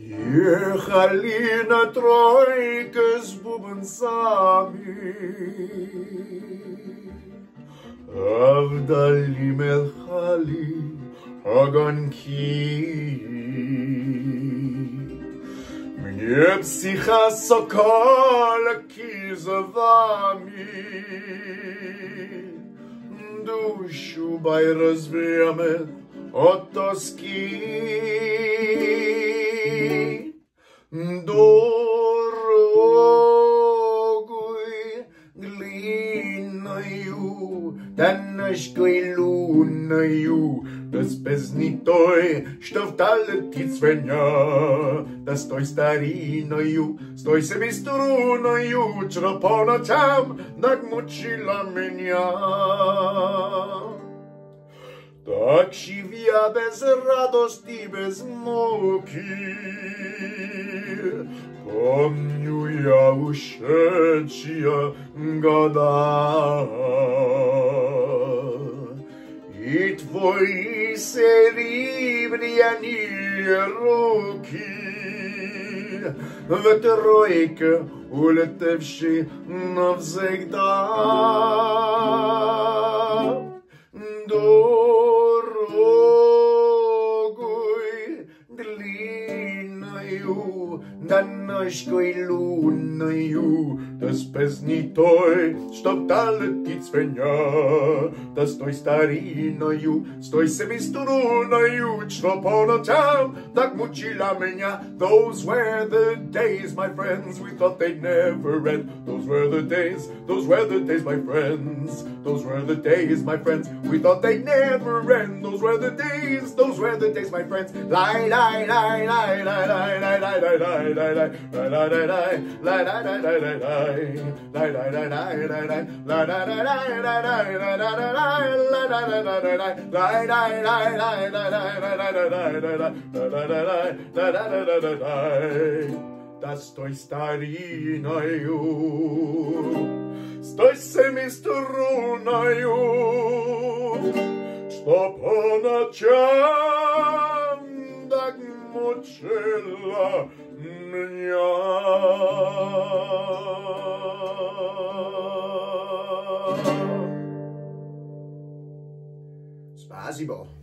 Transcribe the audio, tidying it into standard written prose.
Ехали на тройке с бубенцами, а вдали мелькали огоньки. Мне психа соколки за вами, душу бай развеме от тоски. Дорогой глиною, таннашкой луною, без песни той, что вдаль птиц звеня, да с той стариною, с той себе струною, что по ночам так мучила меня. Так жив я без радости, без муки, помню я ушедшие года. И твои серебряные руки в тройке улетевшие навсегда. Дорогой длинною, да ножкой лунною, да с песней той, что вдаль летит звеня, да с той стариною, с той семиструною, что по ночам так мучила меня. Those were the days, my friends, we thought they'd never end. Those were the days, my friends. Those were the days, my friends, we thought they'd never end. Those were the days, my friends. Lie, lie, lie, lie, lie, lie, lie, lie, lie, lie, lie, lie, lie, lie, да с той стариною, с той семиструною, что по ночам так мучила меня. Спасибо.